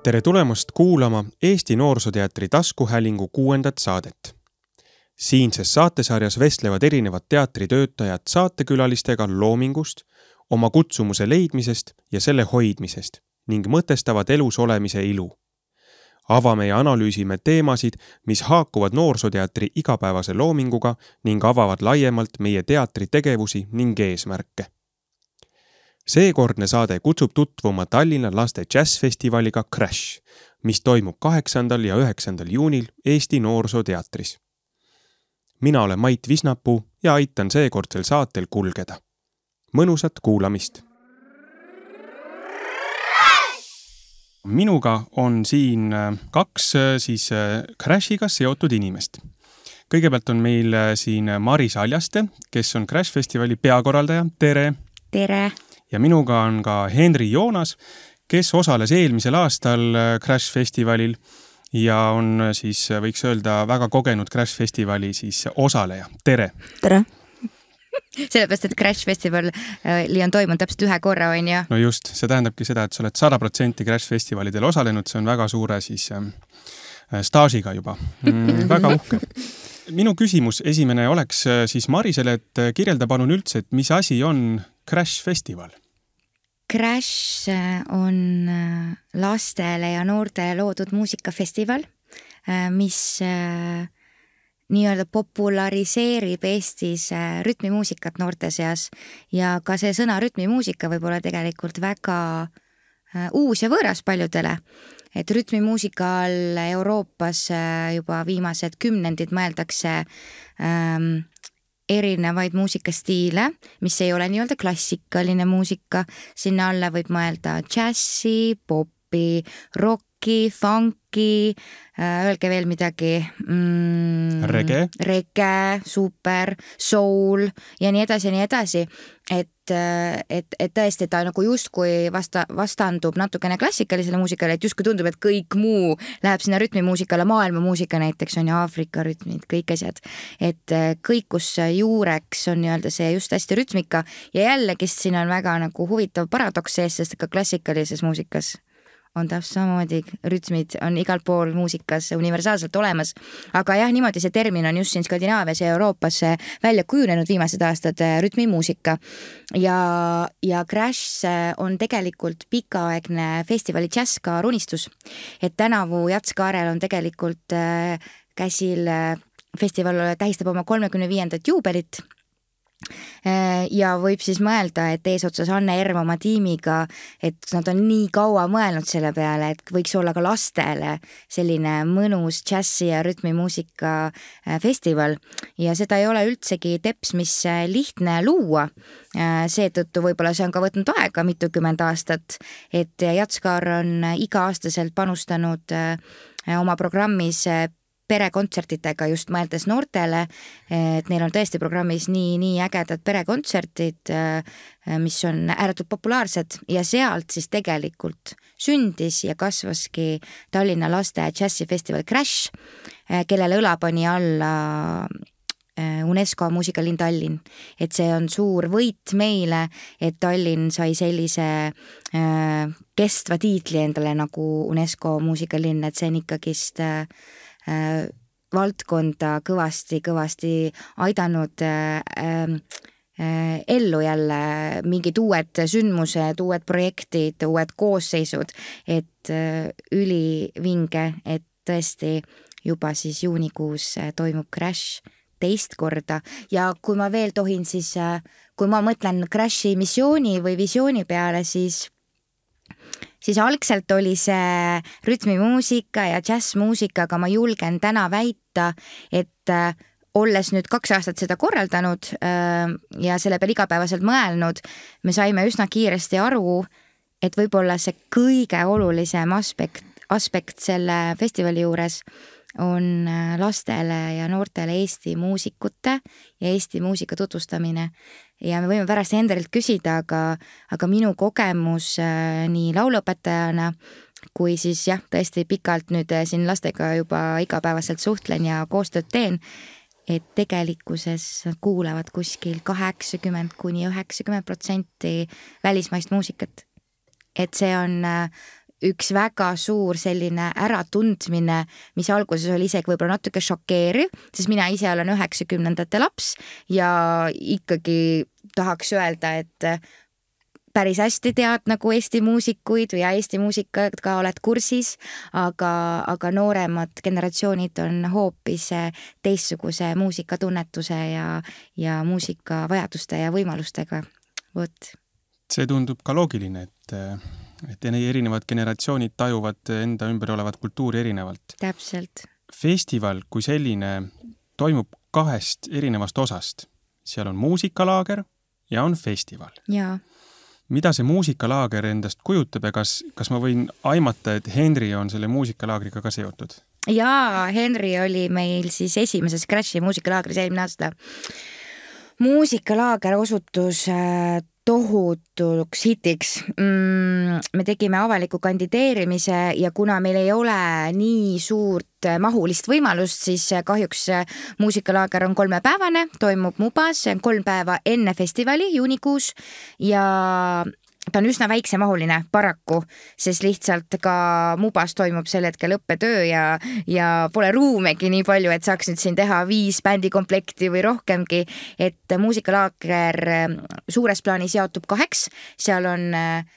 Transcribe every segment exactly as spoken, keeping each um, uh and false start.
Tere tulemast kuulama Eesti Noorsooteatri taskuhäälingu kuuendat saadet. Siinses saatesarjas vestlevad erinevad teatritöötajad saatekülalistega loomingust, oma kutsumuse leidmisest ja selle hoidmisest ning mõtestavad elus olemise ilu. Avame ja analüüsime teemasid, mis haakuvad Noorsooteatri igapäevase loominguga ning avavad laiemalt meie teatri tegevusi ning eesmärke. Seekordne saade kutsub tutvuma Tallinna laste džässfestivaliga Crash, mis toimub kaheksandal ja üheksandal juunil Eesti Noorsooteatris. Mina olen Mait Visnapuu ja aitan seekordsel saatel kulgeda. Mõnusat kuulamist! Minuga on siin kaks siis Crashiga seotud inimest. Kõigepealt on meil siin Maris Aljaste, kes on Crash festivali peakorraldaja. Tere! Tere! Ja minuga on ka Henri Joonas, kes osales eelmisel aastal Crash festivalil ja on siis, võiks öelda, väga kogenud Crash festivali siis osaleja. Tere! Tere! Sellepärast, et Crash festivali on toimunud täpselt ühe korra, on ju? No just, see tähendabki seda, et sa oled sada protsenti Crash festivalidel osalenud, see on väga suure siis äh, staažiga juba. Mm, väga uhke. Minu küsimus esimene oleks siis Marisele, et kirjelda palun üldse, et mis asi on Crash festival? Crash on lastele ja noortele loodud muusikafestival, mis nii-öelda populariseerib Eestis rütmimuusikat noorte seas ja ka see sõna rütmimuusika võib olla tegelikult väga uus ja võõras paljudele. Et rütmimuusika all Euroopas juba viimased kümnendid mõeldakse ähm, erinevaid muusikastiile, mis ei ole nii-öelda klassikaline muusika. Sinna alla võib mõelda džässi, popi, rocki, funky, öelge veel midagi. Mm, rege. Rege, super, soul ja nii edasi ja nii edasi. Et, et, et tõesti ta nagu justkui vasta, vastandub natukene klassikalisele muusikale, et justkui tundub, et kõik muu läheb sinna rütmimuusikale, maailma muusika näiteks on ja Aafrika rütmid, kõik asjad. Et kõik, kus juureks on nii-öelda see just hästi rütmika ja jällegist siin on väga nagu huvitav paradoks sees, sest ka klassikalises muusikas on täpselt samamoodi, rütmid on igal pool muusikas universaalselt olemas. Aga jah, niimoodi see termin on just siin Skandinaavias ja Euroopas välja kujunenud viimased aastad rütmimuusika. Ja, ja Crash on tegelikult pikaaegne festivali džässkaar unistus. Et tänavu Jatskaarel on tegelikult käsil festival tähistab oma kolmekümne viiendat juubelit. Ja võib siis mõelda, et eesotsas Anne Erm oma tiimiga, et nad on nii kaua mõelnud selle peale, et võiks olla ka lastele selline mõnus džässi ja rütmimuusika festival. Ja seda ei ole üldsegi teps, mis lihtne luua. Seetõttu võib-olla see on ka võtnud aega mitukümmend aastat, et Jatskaar on iga-aastaselt panustanud oma programmis perekontsertidega just mõeldes noortele, et neil on tõesti programmis nii, nii ägedad perekontsertid, mis on ääretult populaarsed ja sealt siis tegelikult sündis ja kasvaski Tallinna laste džässifestival Crash, kellele õla pani alla UNESCO muusikalinn Tallinn. Et see on suur võit meile, et Tallinn sai sellise kestva tiitli endale nagu UNESCO muusikalinn, et see on ikkagist valdkonda kõvasti, kõvasti aidanud äh, äh, ellu jälle mingid uued sündmused, uued projektid, uued koosseisud, et äh, ülivinge, et tõesti juba siis juunikuus toimub Crash teist korda ja kui ma veel tohin, siis äh, kui ma mõtlen Crashi missiooni või visiooni peale, siis siis algselt oli see rütmimuusika ja džässmuusika, aga ma julgen täna väita, et olles nüüd kaks aastat seda korraldanud ja selle peale igapäevaselt mõelnud, me saime üsna kiiresti aru, et võib-olla see kõige olulisem aspekt, aspekt selle festivali juures on lastele ja noortele Eesti muusikute ja Eesti muusika tutvustamine. Ja me võime pärast Hendrilt küsida, aga, aga minu kogemus äh, nii lauluõpetajana kui siis jah, tõesti pikalt nüüd siin lastega juba igapäevaselt suhtlen ja koostööd teen, et tegelikkuses kuulavad kuskil kaheksakümmend kuni üheksakümmend protsenti välismaist muusikat. Et see on üks väga suur selline äratundmine, mis alguses oli isegi võib-olla natuke šokeeriv, sest mina ise olen üheksakümnendate laps ja ikkagi tahaks öelda, et päris hästi tead nagu Eesti muusikuid ja Eesti muusikaga oled kursis, aga, aga nooremad generatsioonid on hoopis teistsuguse muusikatunnetuse ja, ja muusikavajaduste ja võimalustega. Võt. See tundub ka loogiline, et, et erinevad generatsioonid tajuvad enda ümber olevat kultuuri erinevalt. Täpselt. Festival kui selline toimub kahest erinevast osast. Seal on muusikalaager ja on festival. Jaa. Mida see muusikalaager endast kujutab ja kas, kas ma võin aimata, et Henri on selle muusikalaagriga ka seotud? Jaa, Henri oli meil siis esimeses Scratchi muusikalaagris eelmine aasta. Muusikalaager osutus tohutuks hitiks. Me tegime avaliku kandideerimise ja kuna meil ei ole nii suurt mahulist võimalust, siis kahjuks muusikalaager on kolmepäevane, toimub Mubas, kolm päeva enne festivali juunikuus ja ta on üsna väiksemahuline paraku, sest lihtsalt ka Mubas toimub sel hetkel õppetöö ja, ja pole ruumegi nii palju, et saaks nüüd siin teha viis bändikomplekti või rohkemgi, et muusikalaager suures plaanis jaotub kaheks, seal on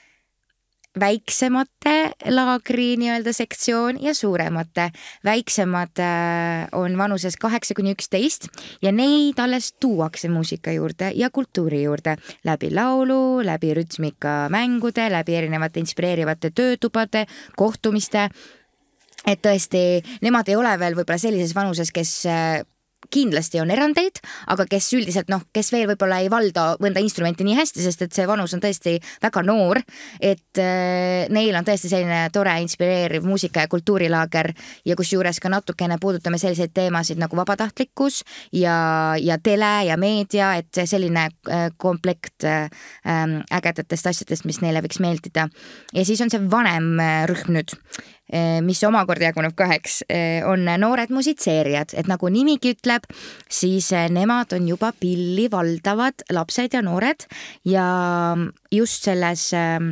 väiksemate laagri nii-öelda sektsioon ja suuremate. Väiksemad on vanuses kaheksa kuni üksteist ja neid alles tuuakse muusika juurde ja kultuuri juurde läbi laulu, läbi rütmika mängude, läbi erinevate inspireerivate töötubade, kohtumiste. Et tõesti, nemad ei ole veel võib-olla sellises vanuses, kes kindlasti on erandeid, aga kes üldiselt, noh, kes veel võib-olla ei valda mõnda instrumenti nii hästi, sest et see vanus on tõesti väga noor, et äh, neil on tõesti selline tore, inspireeriv muusika- ja kultuurilaager ja kus juures ka natukene puudutame selliseid teemasid nagu vabatahtlikkus ja, ja tele ja meedia, et selline äh, komplekt äh, ägedatest asjadest, mis neile võiks meeldida. Ja siis on see vanem rühm nüüd, mis omakorda jaguneb kaheks, on noored musitseerijad, et nagu nimigi ütleb, siis nemad on juba pilli valdavad lapsed ja noored ja just selles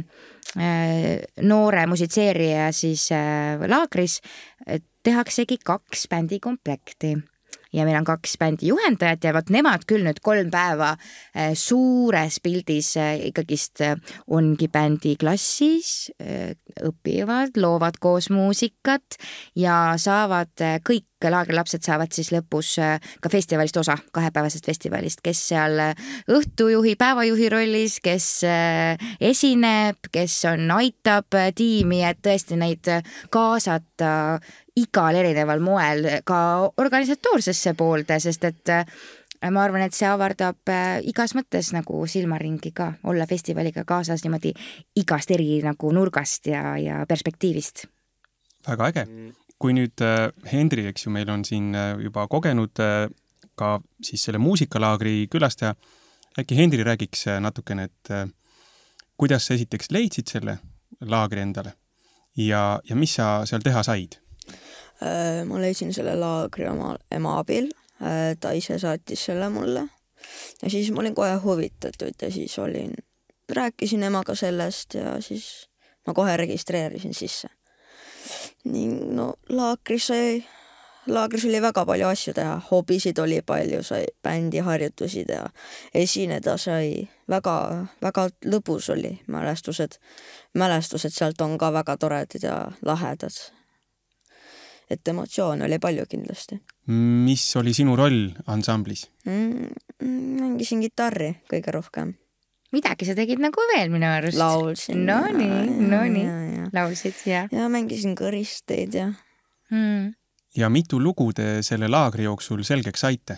noore musitseerija siis laagris tehaksegi kaks bändikomplekti. Ja meil on kaks bändi juhendajat ja vaat nemad küll nüüd kolm päeva suures pildis ikkagist ongi bändi klassis, õpivad, loovad koos muusikat ja saavad kõik laagrilapsed saavad siis lõpus ka festivalist osa, kahepäevasest festivalist, kes seal õhtujuhi, päevajuhi rollis, kes esineb, kes on, aitab tiimi, et tõesti neid kaasata igal erineval moel ka organisatoorsesse poolde, sest et ma arvan, et see avardab igas mõttes nagu silmaringi ka olla festivaliga kaasas niimoodi igast eri nagu nurgast ja, ja perspektiivist. Väga äge. Kui nüüd Henri, eks ju, meil on siin juba kogenud ka siis selle muusikalaagri külastaja, äkki Henri räägiks natukene, et kuidas sa esiteks leidsid selle laagri endale ja, ja mis sa seal teha said? Ma leidsin selle laagri oma ema abil, ta ise saatis selle mulle ja siis ma olin kohe huvitatud ja siis olin, rääkisin emaga sellest ja siis ma kohe registreerisin sisse. Ning no laagris sai, laagris oli väga palju asju teha, hobisid oli palju, sai bändi harjutusi teha, esineda sai, väga, väga lõbus oli mälestused, mälestused sealt on ka väga toredad ja lahedad. Et emotsioon oli palju kindlasti. Mis oli sinu roll ansamblis? Mm, mängisin gitarri kõige rohkem. Midagi sa tegid nagu veel minu arust. Laulsin. No nii, no nii. Laulsid, jah. Ja mängisin kõristeid ja... Hmm. Ja mitu lugu te selle laagri jooksul selgeks saite?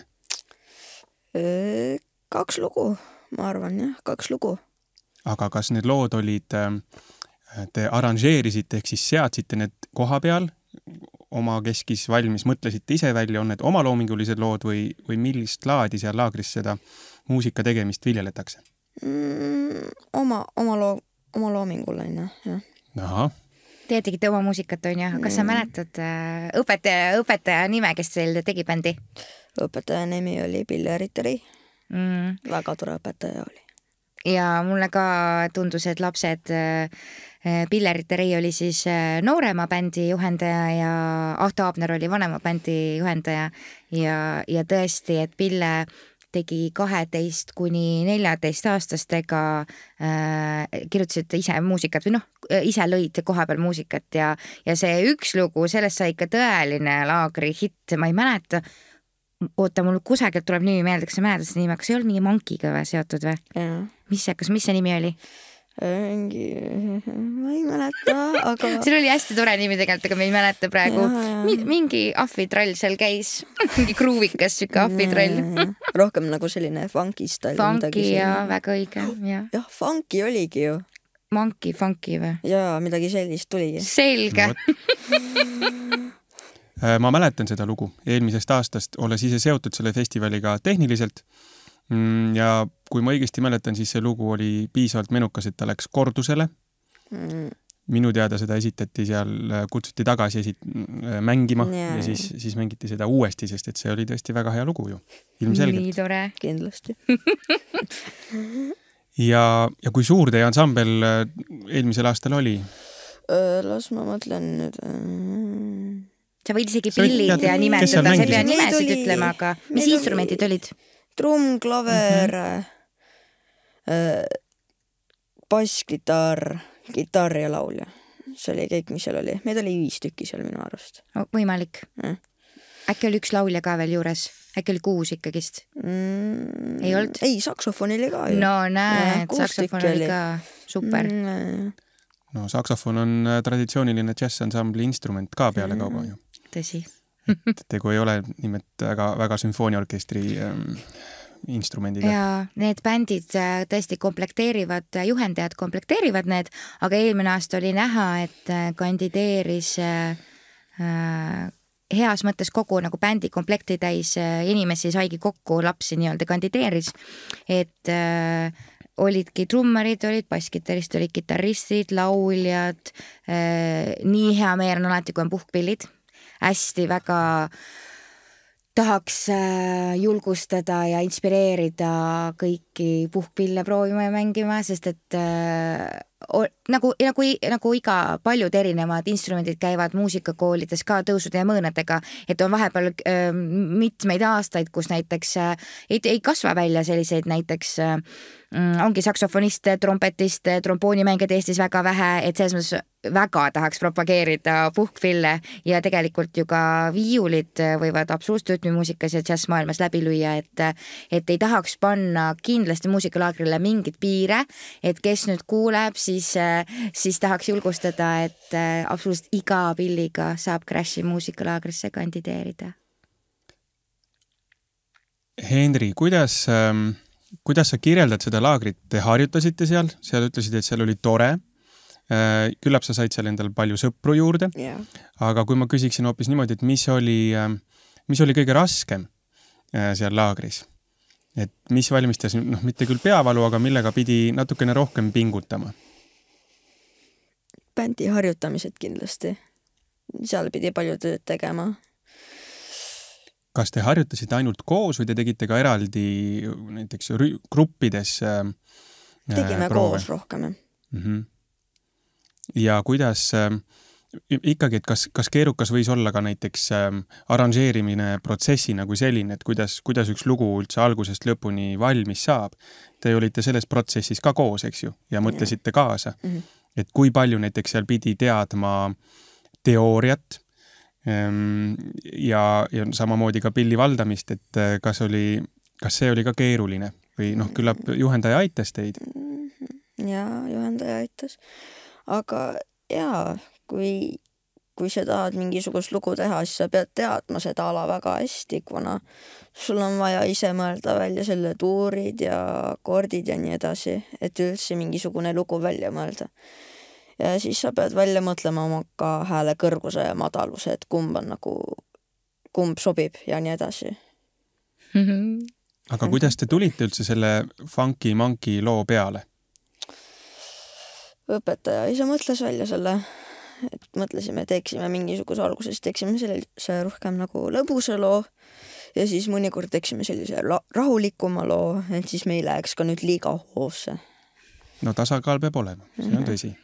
Kaks lugu, ma arvan, jah, kaks lugu. Aga kas need lood olid, te arranžeerisite, ehk siis seadsite need koha peal, oma keskis valmis, mõtlesite ise välja, on need omaloomingulised lood või, või millist laadi seal laagris seda muusika tegemist viljeletakse? Mm, oma, oma, loo, oma loominguline, jah. Aha. Te tegite oma muusikat, on ju? Kas sa mäletad õpetaja, õpetaja nime, kes teil tegi bändi? Õpetaja nimi oli Pille Ritteri. Mm. Väga tore õpetaja oli. ja mulle ka tundus, et lapsed, Pille Rei oli siis noorema bändi juhendaja ja Ahto Aabner oli vanema bändi juhendaja ja, ja tõesti, et Pille tegi kaheteist kuni neljateist aastastega äh, kirjutasid ise muusikat või noh, ise lõid koha peal muusikat ja, ja see üks lugu, sellest sai ikka tõeline laagri hitt, ma ei mäleta, oota, mul kusagilt tuleb nimi meelde, kas sa mäletad seda nime, kas ei olnud mingi Monkiga või seotud või? Mis see, kas, mis see nimi oli? Mingi, ma ei mäleta, aga seal oli hästi tore nimi tegelikult, aga me ei mäleta praegu. Mingi ahvitrall seal käis, mingi kruuvikas süke ahvitrall. Rohkem nagu selline funky style. Funky ja väga õige. jah, funky oligi ju. Monkey, funky või? jaa, midagi sellist tuligi. Selge. Ma mäletan seda lugu eelmisest aastast, olles ise seotud selle festivaliga tehniliselt. Ja kui ma õigesti mäletan, siis see lugu oli piisavalt menukas, et ta läks kordusele. Mm. Minu teada seda esitati seal, kutsuti tagasi esit mängima yeah. ja siis, siis mängiti seda uuesti, sest et see oli tõesti väga hea lugu ju. Ilmselgelt. Nii tore. Kindlasti. ja, ja kui suur teie ansambel eelmisel aastal oli? Las ma mõtlen nüüd... Sa võid isegi pillid ja nimetada, sa ei pea nimesid oli... ütlema, aga mis Meid instrumendid oli... olid? Trumm, klaver, mm-hmm. äh, bassgitarr, gitarr ja laulja. See oli kõik, mis seal oli. Meid oli viis tükki seal minu arust. Oh, võimalik. Mm. Äkki oli üks laulja ka veel juures? Äkki oli kuus ikkagist? Mm, ei olnud? Ei, saksofon oli ka ju. No näed, ja, saksofon oli ka super. Mm. No saksofon on traditsiooniline jazz-ansambli instrument ka peale mm. kauba ju. Tõsi. et tegu ei ole nimet väga, väga sümfooniaorkestri ähm, instrumendiga. Ja need bändid tõesti komplekteerivad, juhendajad komplekteerivad need, aga eelmine aasta oli näha, et kandideeris äh, heas mõttes kogu nagu bändi komplekti täis inimesi saigi kokku, lapsi nii-öelda kandideeris, et äh, olidki trummarid, olid basskitarrist, olid kitarristid, lauljad, äh, nii hea meel on alati, kui on puhkpillid. Hästi väga tahaks julgustada ja inspireerida kõiki puhkpille proovima ja mängima, sest et äh, nagu, nagu, nagu iga paljud erinevad instrumendid käivad muusikakoolides ka tõusude ja mõõnadega, et on vahepeal äh, mitmeid aastaid, kus näiteks äh, ei, ei kasva välja selliseid näiteks äh, ongi saksofonist, trompetist, tromboonimängijad Eestis väga vähe, et selles mõttes väga tahaks propageerida puhkpille ja tegelikult ju ka viiulid võivad absoluutrütmimuusikas ja džässmaailmas läbi lüüa, et, et ei tahaks panna kindlasti muusikalaagrile mingit piire, et kes nüüd kuuleb, siis, siis tahaks julgustada, et absoluutselt iga pilliga saab Crashi muusikalaagrisse kandideerida. Henri, kuidas... Ähm... Kuidas sa kirjeldad seda laagrit? Te harjutasite seal, seal ütlesid, et seal oli tore. Küllap sa said seal endal palju sõpru juurde. Yeah. Aga kui ma küsiksin hoopis niimoodi, et mis oli, mis oli kõige raskem seal laagris? Et mis valmistas, noh, mitte küll peavalu, aga millega pidi natukene rohkem pingutama? Bändi harjutamised kindlasti. Seal pidi palju tööd tegema. Kas te harjutasite ainult koos või te tegite ka eraldi näiteks gruppides äh, tegime proove? Koos rohkem. Mm-hmm. Ja kuidas äh, ikkagi, et kas, kas keerukas võis olla ka näiteks äh, arranžeerimine protsessina kui selline, et kuidas, kuidas üks lugu üldse algusest lõpuni valmis saab? Te olite selles protsessis ka koos, eks ju, ja mõtlesite kaasa. Mm-hmm. Et kui palju näiteks seal pidi teadma teooriat, ja, ja samamoodi ka pilli valdamist, et kas oli, kas see oli ka keeruline või noh, küllap juhendaja aitas teid? Ja, juhendaja aitas. Aga jaa, kui, kui sa tahad mingisugust lugu teha, siis sa pead teadma seda ala väga hästi, kuna sul on vaja ise mõelda välja selle tuurid ja akordid ja nii edasi, et üldse mingisugune lugu välja mõelda. Ja siis sa pead välja mõtlema oma ka hääle kõrguse ja madaluse, et kumb on nagu, kumb sobib ja nii edasi. Aga kuidas te tulite üldse selle Funky Monkey loo peale? Õpetaja ise mõtles välja selle, et mõtlesime, teeksime mingisuguse alguses, teeksime sellise rohkem nagu lõbusa loo ja siis mõnikord teeksime sellise rahulikuma loo, et siis me ei läheks ka nüüd liiga hoosse. no tasakaal peab olema, see on tõsi.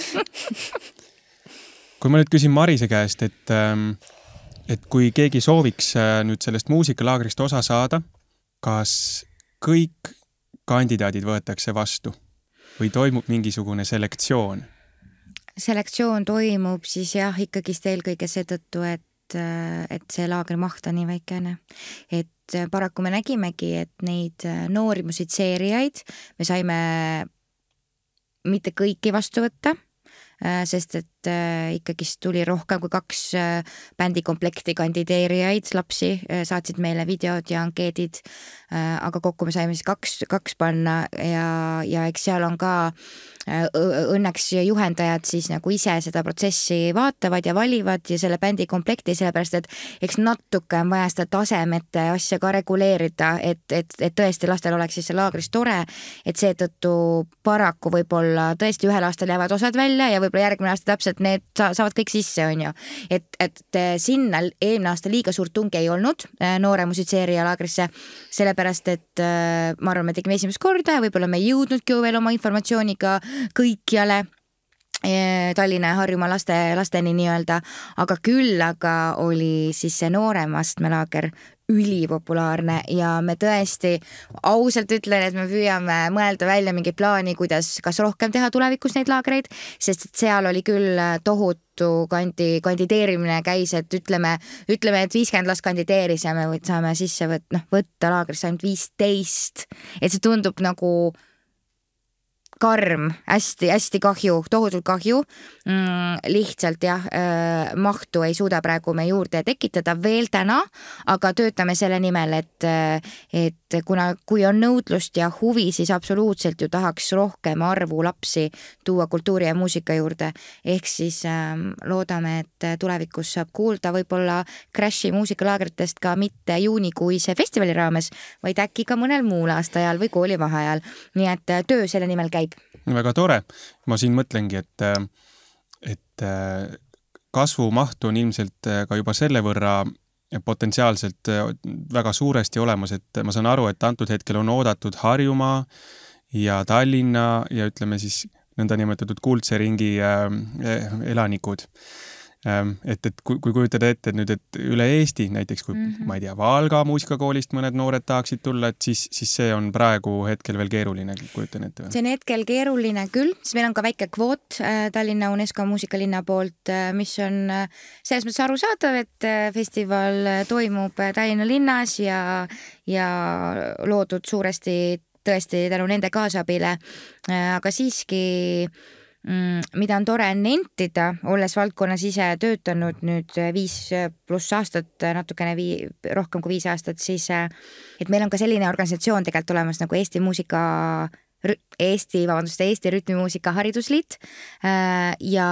Kui ma nüüd küsin Marise käest, et, et kui keegi sooviks nüüd sellest muusikalaagrist osa saada, kas kõik kandidaadid võetakse vastu või toimub mingisugune selektsioon? Selektsioon toimub siis jah, ikkagist eelkõige seetõttu, et, et see laagri maht on nii väikene. Et paraku me nägimegi, et neid noori musitseerijaid me saime mitte kõiki vastu võtta, sest et ikkagist tuli rohkem kui kaks bändi komplekti kandideerijaid, lapsi saatsid meile videod ja ankeedid, aga kokku me saime siis kaks, kaks panna ja, ja eks seal on ka õnneks juhendajad siis nagu ise seda protsessi vaatavad ja valivad ja selle bändi komplekti, sellepärast et eks natuke on vaja seda tasemete asja ka reguleerida, et, et, et tõesti lastel oleks siis see laagris tore, et seetõttu paraku võib-olla tõesti ühel aastal jäävad osad välja ja võib-olla järgmine aasta täpselt need saavad kõik sisse, on ju. Et, et sinna eelmine aasta liiga suurt tungi ei olnud noore musitseerija laagrisse, sellepärast et ma arvan, me tegime esimest korda ja võib-olla me ei jõudnudki ju veel oma informatsiooniga kõikjale Tallinna ja Harjumaa laste, lasteni nii-öelda, aga küll aga oli siis see nooremastme laager ülipopulaarne ja me tõesti ausalt ütlen, et me püüame mõelda välja mingi plaani, kuidas kas rohkem teha tulevikus neid laagreid, sest et seal oli küll tohutu kandi, kandideerimine käis, et ütleme, ütleme, et viiskümmend last kandideeris ja me saame sisse võt, no, võtta laagrisse ainult viisteist, et see tundub nagu karm, hästi, hästi kahju, tohutult kahju. Mm, lihtsalt jah, mahtu ei suuda praegu me juurde tekitada veel täna, aga töötame selle nimel, et, et kuna, kui on nõudlust ja huvi, siis absoluutselt ju tahaks rohkem arvu lapsi tuua kultuuri ja muusika juurde. Ehk siis ähm, loodame, et tulevikus saab kuulda võib-olla Crashi muusikalaagritest ka mitte juunikuise festivali raames, vaid äkki ka mõnel muul aastajal või koolivaheajal. Nii et töö selle nimel käib. Väga tore. Ma siin mõtlengi, et, et kasvumaht on ilmselt ka juba selle võrra potentsiaalselt väga suuresti olemas, et ma saan aru, et antud hetkel on oodatud Harjumaa ja Tallinna ja ütleme siis nõnda nimetatud kuldse ringi elanikud. Et, et kui, kui kujutada ette nüüd, et üle Eesti, näiteks kui mm-hmm. ma ei tea, Valga muusikakoolist mõned noored tahaksid tulla, et siis, siis see on praegu hetkel veel keeruline, kujutan ette. See on hetkel keeruline küll, siis meil on ka väike kvoot Tallinna UNESCO muusikalinna poolt, mis on selles mõttes arusaadav, et festival toimub Tallinna linnas ja, ja loodud suuresti tõesti tänu nende kaasabile, aga siiski mida on tore nentida, olles valdkonnas ise töötanud nüüd viis pluss aastat, natukene vii, rohkem kui viis aastat, siis et meil on ka selline organisatsioon tegelikult olemas nagu Eesti muusika, Eesti, vabandust, Eesti rütmimuusika haridusliit ja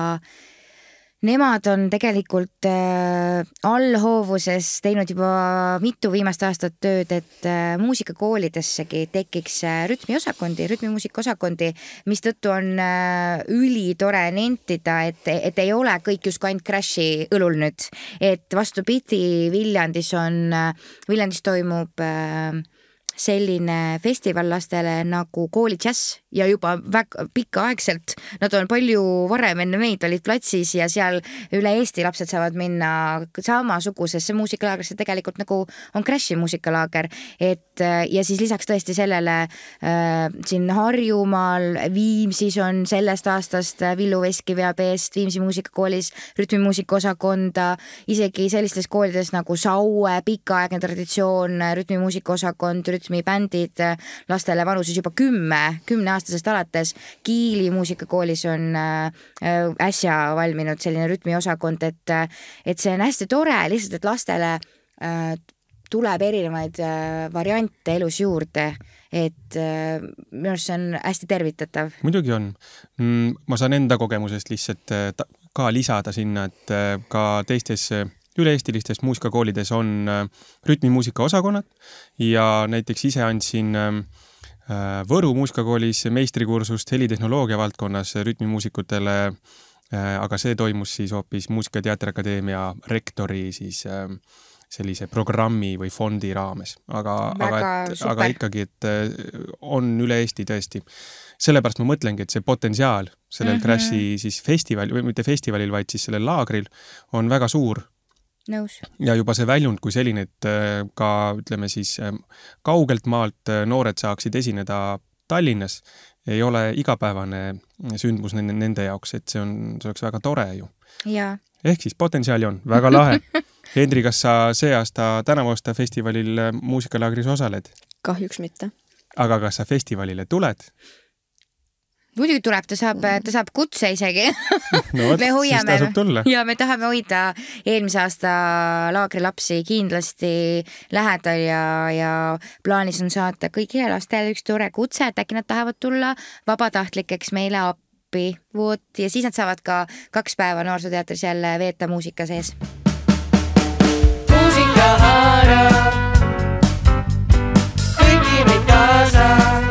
nemad on tegelikult äh, allhoovuses teinud juba mitu viimast aastat tööd, et äh, muusikakoolidessegi tekiks äh, rütmiosakondi, rütmimuusikaosakondi, mis tõttu on äh, ülitore nentida, et, et ei ole kõik just ainult Crashi õlul nüüd. Et vastupidi, Viljandis on, Viljandis toimub äh, selline festival lastele nagu kooli džäss ja juba väga pikaaegselt. Nad on palju varem enne meid olid platsis ja seal üle Eesti lapsed saavad minna samasugusesse muusikalaagrisse tegelikult nagu on Crashi muusikalaager. Et, ja siis lisaks tõesti sellele äh, siin Harjumaal, Viimsis on sellest aastast Villu Veski veab eest Viimsi muusikakoolis rütmimuusikaosakonda, isegi sellistes koolides nagu Saue, pikaaegne traditsioon, rütmimuusikaosakond, rütmibändid lastele vanuses juba kümme, kümne aastasest alates. Kiili muusikakoolis on äsja valminud selline rütmiosakond, et, et see on hästi tore, lihtsalt, et lastele tuleb erinevaid variante elus juurde, et minu arust see on hästi tervitatav. Muidugi on. Ma saan enda kogemusest lihtsalt ka lisada sinna, et ka teistes üle-eestilistes muusikakoolides on rütmimuusika osakonnad ja näiteks ise andsin Võru muusikakoolis meistrikursust helitehnoloogia valdkonnas rütmimuusikutele, aga see toimus siis hoopis Muusika- ja Teatriakadeemia rektori siis sellise programmi või fondi raames. Aga, aga, et, aga ikkagi, et on üle Eesti tõesti. Sellepärast ma mõtlengi, et see potentsiaal sellel mm-hmm. Crashi siis festival, või mitte festivalil, vaid siis sellel laagril on väga suur. Nõus. Ja juba see väljund kui selline, et ka ütleme siis kaugelt maalt noored saaksid esineda Tallinnas, ei ole igapäevane sündmus nende, nende jaoks, et see, on, see oleks väga tore ju. Ja. Ehk siis potentsiaali on väga lahe. Hendri, kas sa see aasta tänavu aasta festivalil muusikalaagris osaled? Kahjuks mitte. Aga kas sa festivalile tuled? Muidugi tuleb, ta saab, ta saab kutse isegi. No võt, siis tasub tulla. Ja me tahame hoida eelmise aasta laagrilapsi kindlasti lähedal ja, ja plaanis on saata kõigile lastele üks tore kutse, et äkki nad tahavad tulla vabatahtlikeks meile appi. Voot, ja siis nad saavad ka kaks päeva noorsooteatris jälle veeta muusika sees. Muusika haarab kõiki meid kaasa.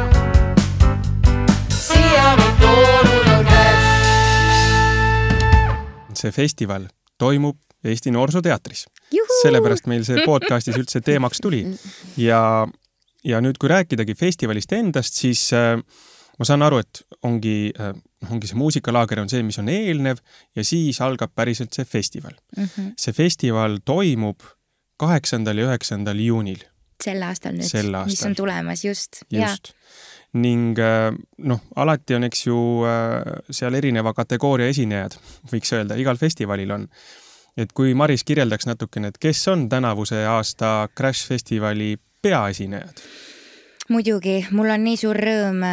See festival toimub Eesti Noorsooteatris. Juhu! Sellepärast meil see podcastis üldse teemaks tuli. Ja, ja nüüd, kui rääkidagi festivalist endast, siis äh, ma saan aru, et ongi, äh, ongi see muusikalaager on see, mis on eelnev ja siis algab päriselt see festival. Mm-hmm. See festival toimub kaheksandal ja üheksandal juunil. Sel aastal nüüd, Sel aastal. Mis on tulemas, just. Just. Ja. Ning noh, alati on, eks ju, seal erineva kategooria esinejad, võiks öelda, igal festivalil on. Et kui Maris kirjeldaks natukene, et kes on tänavuse aasta Crash festivali peaesinejad? Muidugi, mul on nii suur rõõm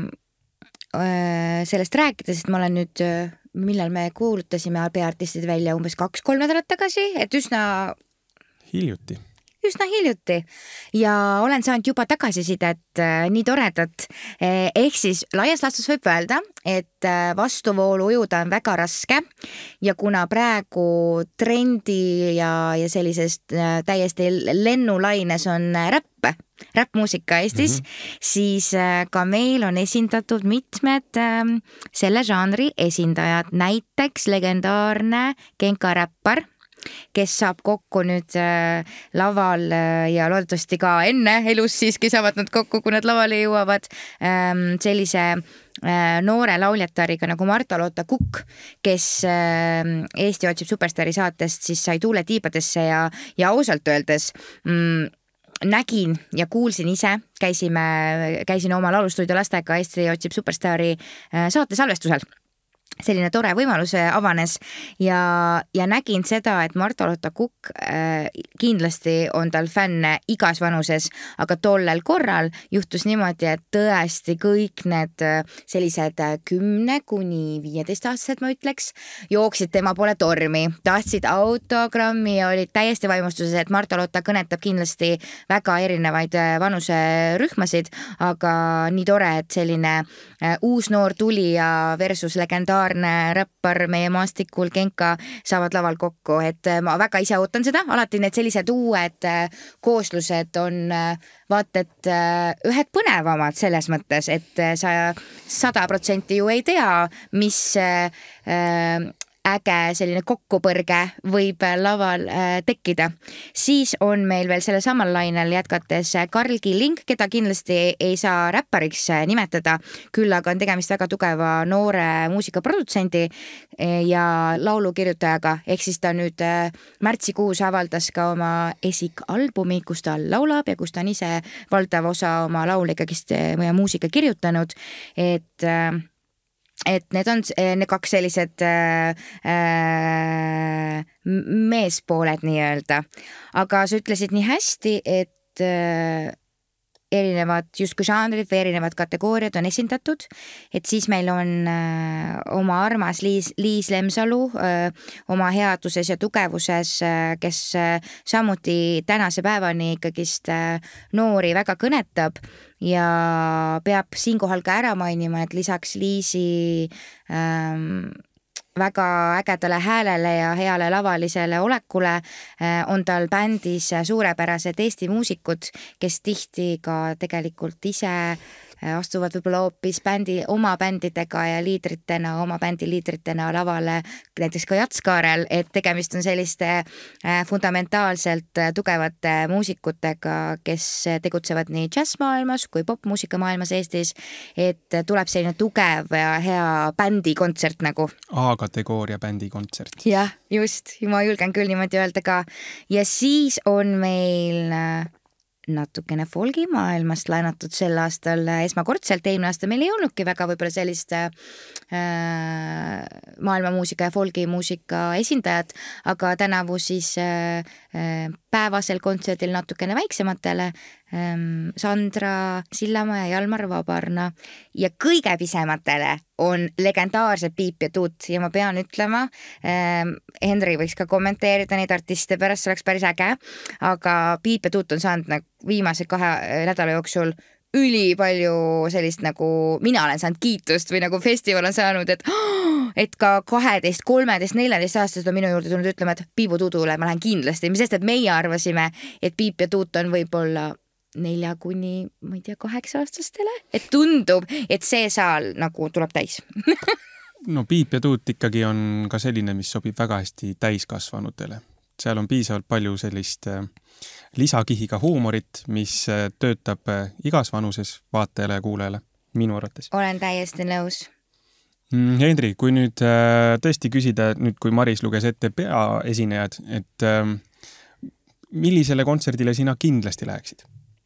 äh, sellest rääkida, sest ma olen nüüd, millal me kuulutasime peaartistid välja umbes kaks-kolm nädalat tagasi, et üsna... Hiljuti. Üsna hiljuti ja olen saanud juba tagasisidet äh, nii toredat. Eh, ehk siis laias laastus võib öelda, et äh, vastuvoolu ujuda on väga raske ja kuna praegu trendi ja, ja sellisest äh, täiesti lennulaines on räpp, räppmuusika Eestis, mm-hmm. siis äh, ka meil on esindatud mitmed äh, selle žanri esindajad, näiteks legendaarne Genka räppar, kes saab kokku nüüd äh, laval äh, ja loodetavasti ka enne elus siiski saavad nad kokku, kui nad lavale jõuavad ähm, sellise äh, noore lauljatariga nagu Marta-Lotta Kukk, kes äh, Eesti otsib superstari saatest siis sai tuule tiibadesse ja, ja ausalt öeldes mm, nägin ja kuulsin ise, käisime, käisin oma laulustuudio lastega Eesti otsib superstari äh, saate salvestusel. Selline tore võimalus avanes ja, ja nägin seda, et Marta-Lotta Kukk äh, kindlasti on tal fänne igas vanuses, aga tollel korral juhtus niimoodi, et tõesti kõik need sellised kümne kuni viieteist aastased, ma ütleks, jooksid tema poole tormi, tahtsid autogrammi ja olid täiesti vaimustuses, et Marta-Lotta kõnetab kindlasti väga erinevaid vanuserühmasid, aga nii tore, et selline äh, uus noor tulija versus legendaarne räppar meie maastikul Genka saavad laval kokku, et ma väga ise ootan seda, alati need sellised uued kooslused on vaat, et ühed põnevamad selles mõttes, et sa sada protsenti ju ei tea, mis äh, äge selline kokkupõrge võib laval äh, tekkida. Siis on meil veel selle samal lainel jätkates Karl Killing, keda kindlasti ei saa räppariks nimetada, küll aga on tegemist väga tugeva noore muusikaprodutsendi ja laulukirjutajaga, ehk siis ta nüüd äh, märtsikuus avaldas ka oma esikalbumi, kus ta laulab ja kus ta on ise valdav osa oma laule ikkagist ja muusika kirjutanud, et äh, et need on need kaks sellised äh, äh, meespooled nii-öelda. Aga sa ütlesid nii hästi, et äh, erinevad justkui žanrid või erinevad kategooriad on esindatud, et siis meil on äh, oma armas Liis, Liis Lemsalu äh, oma headuses ja tugevuses, äh, kes äh, samuti tänase päevani ikkagist äh, noori väga kõnetab ja peab siinkohal ka ära mainima, et lisaks Liisi ähm, väga ägedale häälele ja heale lavalisele olekule on tal bändis suurepärased Eesti muusikud, kes tihti ka tegelikult ise astuvad võib-olla hoopis bändi, oma bändidega ja liidritena, oma bändi liidritena lavale, näiteks ka Jatskaarel, et tegemist on selliste fundamentaalselt tugevate muusikutega, kes tegutsevad nii džässmaailmas kui popmuusika maailmas Eestis, et tuleb selline tugev ja hea bändikontsert nagu. A-kategooria bändikontsert. Jah, just, ma julgen küll niimoodi öelda ka. Ja siis on meil natukene folgi maailmast laenatud sel aastal esmakordselt, eelmine aasta meil ei olnudki väga võib-olla sellist äh, maailmamuusika ja folgi muusika esindajad, aga tänavu siis äh, päevasel kontserdil natukene väiksematele ähm, Sandra Sillamaa ja Jalmar Vabarna ja kõige pisematele on legendaarsed Piip ja Tuut ja ma pean ütlema, ähm, Henri võiks ka kommenteerida neid artiste pärast, see oleks päris äge, aga Piip ja Tuut on saanud nagu viimase kahe nädala jooksul üli palju sellist nagu mina olen saanud kiitust või nagu festival on saanud, et et ka kaheteist, kolmeteist, neljateist aastased on minu juurde tulnud ütlema, et Piibu Tuudule ma lähen kindlasti, mis sest, et meie arvasime, et Piip ja Tuut on võib-olla nelja kuni, ma ei tea, kaheksa aastastele, et tundub, et see saal nagu tuleb täis. No Piip ja Tuut ikkagi on ka selline, mis sobib väga hästi täiskasvanutele. Seal on piisavalt palju sellist lisakihiga huumorit, mis töötab igas vanuses vaatajale ja kuulajale, minu arvates. Olen täiesti nõus. Hendri, kui nüüd tõesti küsida, nüüd kui Maris luges ette peaesinejad, et millisele kontserdile sina kindlasti läheksid?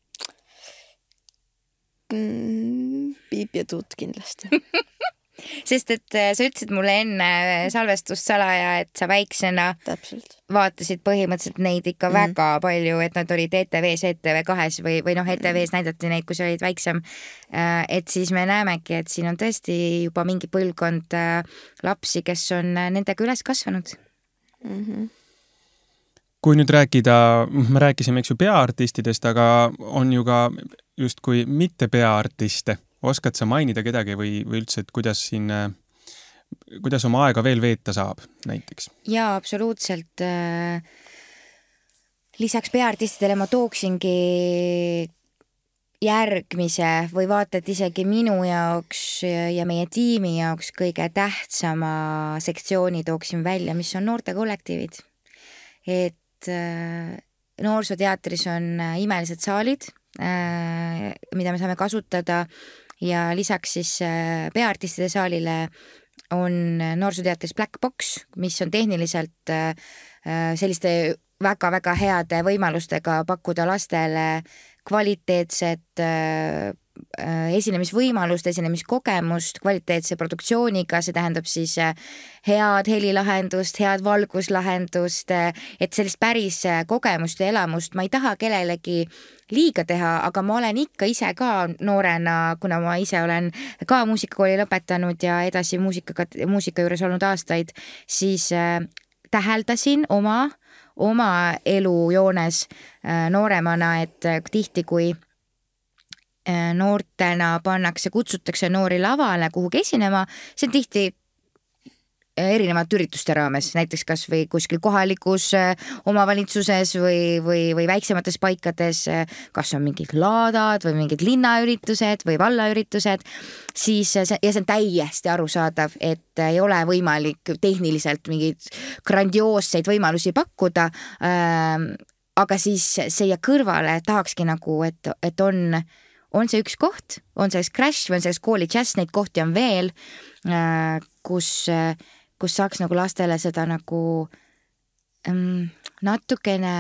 Piip ja Tuut kindlasti. Sest et sa ütlesid mulle enne salvestust salaja, et sa väiksena Täpselt. vaatasid põhimõtteliselt neid ikka mm. väga palju, et nad olid E T V-s, E T V kahes või, või noh, E T V-s näidati neid, kui sa olid väiksem. Et siis me näemegi, et siin on tõesti juba mingi põlvkond lapsi, kes on nendega üles kasvanud. Mm-hmm. Kui nüüd rääkida, me rääkisime eks ju peaartistidest, aga on ju ka justkui mitte peaartiste. Oskad sa mainida kedagi või, või üldse, et kuidas siin, kuidas oma aega veel veeta saab näiteks? Jaa, absoluutselt. Lisaks peaartistidele ma tooksingi järgmise või vaata, et isegi minu jaoks ja meie tiimi jaoks kõige tähtsama sektsiooni tooksin välja, mis on noortekollektiivid. Et noorsooteatris on imelised saalid, mida me saame kasutada ja lisaks siis peaartistide saalile on noorsooteatris Black Box, mis on tehniliselt selliste väga-väga heade võimalustega pakkuda lastele kvaliteetset esinemisvõimalust, esinemiskogemust, kvaliteetse produktsiooniga, see tähendab siis head helilahendust, head valguslahendust, et sellist päris kogemust ja elamust ma ei taha kellelegi liiga teha, aga ma olen ikka ise ka noorena, kuna ma ise olen ka muusikakooli lõpetanud ja edasi muusika, muusika juures olnud aastaid, siis täheldasin oma, oma elujoones nooremana, et tihti kui noortena pannakse, kutsutakse noori lavale kuhugi esinema, see on tihti erinevate ürituste raames, näiteks kas või kuskil kohalikus omavalitsuses või, või, või väiksemates paikades, kas on mingid laadad või mingid linnaüritused või vallaüritused, siis see, ja see on täiesti arusaadav, et ei ole võimalik tehniliselt mingeid grandioosseid võimalusi pakkuda, aga siis siia kõrvale tahakski nagu, et, et on on see üks koht, on selles Crash või on selles kooli jazz, neid kohti on veel, kus, kus saaks nagu lastele seda nagu um, natukene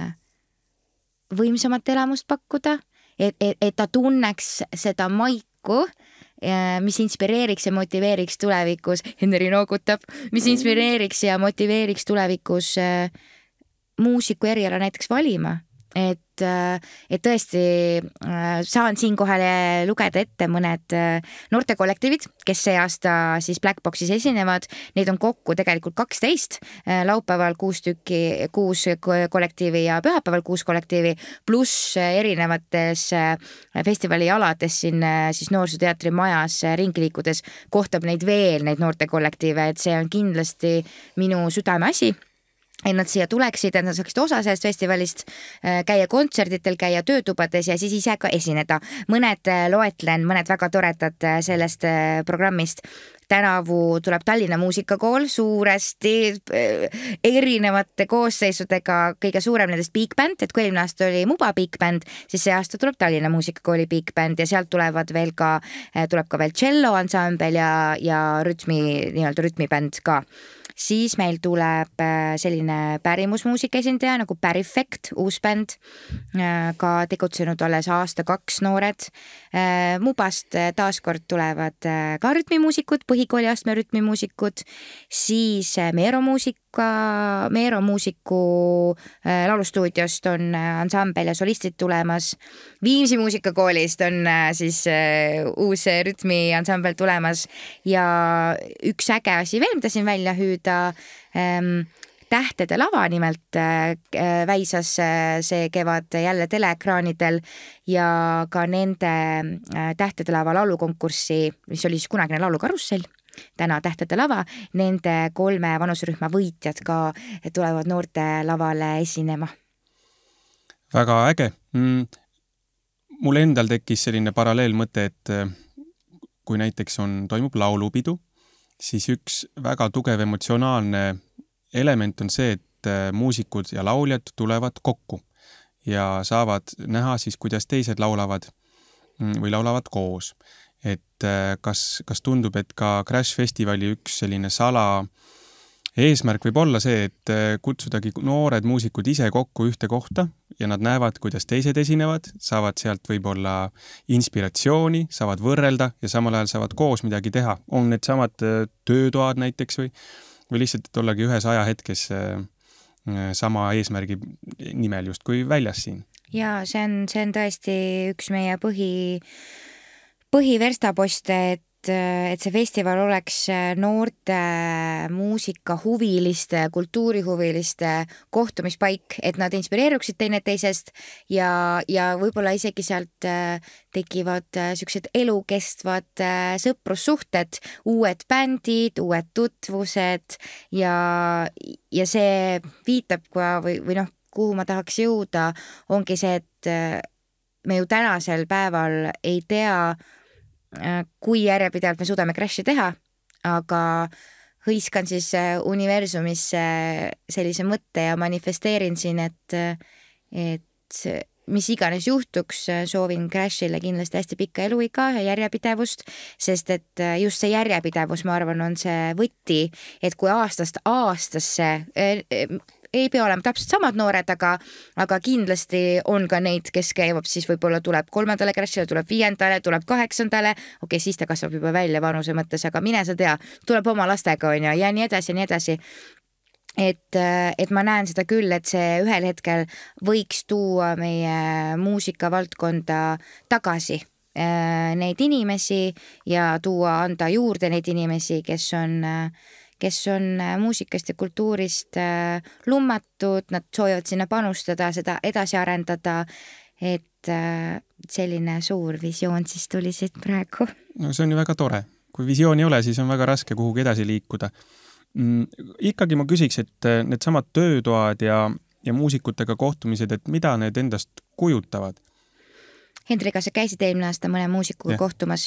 võimsamat elamust pakkuda, et, et, et ta tunneks seda maiku, mis inspireeriks ja motiveeriks tulevikus, Henri noogutab, mis inspireeriks ja motiveeriks tulevikus muusiku eriala näiteks valima. Et, et tõesti saan siinkohal lugeda ette mõned noortekollektiivid, kes see aasta siis Black Boxis esinevad. Neid on kokku tegelikult kaksteist, laupäeval kuus tükki, kuus kollektiivi ja pühapäeval kuus kollektiivi, pluss erinevates festivali alades siin siis noorsooteatri majas ringi liikudes kohtab neid veel, neid noortekollektiive, et see on kindlasti minu südameasi. et nad siia tuleksid, et nad saaksid osa sellest festivalist, käia kontserditel, käia töötubades ja siis ise ka esineda. Mõned loetlen, mõned väga toredad sellest programmist. Tänavu tuleb Tallinna muusikakool suuresti erinevate koosseisudega, kõige suurem nendest Big Band, et kui eelmine aasta oli Muba Big Band, siis see aasta tuleb Tallinna muusikakooli Big Band ja sealt tulevad veel ka, tuleb ka veel cello ansambel ja, ja rütmi, nii-öelda rütmibänd ka. Siis meil tuleb selline pärimusmuusika esindaja nagu Pärifekt, uus bänd, ka tegutsenud alles aasta kaks noored. Mubast taaskord tulevad ka rütmimuusikud, põhikooli astme rütmimuusikud, siis Meero muusika, Meero muusiku laulustuudiost on ansambel ja solistid tulemas. Viimsi muusikakoolist on siis uus rütmiansambel tulemas ja üks äge asi veel, mida siin välja hüüda, Tähtede lava nimelt väisas see kevad jälle teleekraanidel ja ka nende Tähtede lava laulukonkurssi, mis oli siis kunagine laulukarussell, täna Tähtede lava, nende kolme vanuserühma võitjad ka tulevad noorte lavale esinema. Väga äge. Mul endal tekkis selline paralleelmõte, et kui näiteks on, toimub laulupidu, siis üks väga tugev emotsionaalne element on see, et muusikud ja lauljad tulevad kokku ja saavad näha siis, kuidas teised laulavad või laulavad koos. Et kas, kas tundub, et ka Crash Festivali üks selline sala eesmärk võib olla see, et kutsudagi noored muusikud ise kokku ühte kohta ja nad näevad, kuidas teised esinevad, saavad sealt võib-olla inspiratsiooni, saavad võrrelda ja samal ajal saavad koos midagi teha. On need samad töötoad näiteks või, või lihtsalt, et ollagi ühes ajahetkes sama eesmärgi nimel just kui väljas siin? Ja see on, see on tõesti üks meie põhi, põhiverstaposte, et et see festival oleks noorte muusikahuviliste, kultuurihuviliste kohtumispaik, et nad inspireeruksid teineteisest ja, ja võib-olla isegi sealt tekivad sellised elukestvad sõprussuhted, uued bändid, uued tutvused ja, ja see viitab ka või, või noh, kuhu ma tahaks jõuda, ongi see, et me ju tänasel päeval ei tea, kui järjepidevalt me suudame Crashi teha, aga hõiskan siis universumisse sellise mõtte ja manifesteerin siin, et, et mis iganes juhtuks, soovin Crashile kindlasti hästi pikka eluiga ja järjepidevust, sest et just see järjepidevus, ma arvan, on see võti, et kui aastast aastasse ei pea olema täpselt samad noored, aga, aga kindlasti on ka neid, kes käivad, siis võib-olla tuleb kolmandale Crashile, tuleb viiendale, tuleb kaheksandale, okei, okay, siis ta kasvab juba välja vanuse mõttes, aga mine sa tea, tuleb oma lastega on ja, ja nii edasi ja nii edasi. Et, et ma näen seda küll, et see ühel hetkel võiks tuua meie muusikavaldkonda tagasi neid inimesi ja tuua, anda juurde neid inimesi, kes on kes on muusikast ja kultuurist lummatud, nad soovivad sinna panustada, seda edasi arendada, et selline suur visioon siis tuli siit praegu. No see on ju väga tore. Kui visiooni ei ole, siis on väga raske kuhugi edasi liikuda. Ikkagi ma küsiks, et need samad töötoad ja, ja muusikutega kohtumised, et mida need endast kujutavad? Hendrika, sa käisid eelmine aasta mõne muusikuga ja. Kohtumas?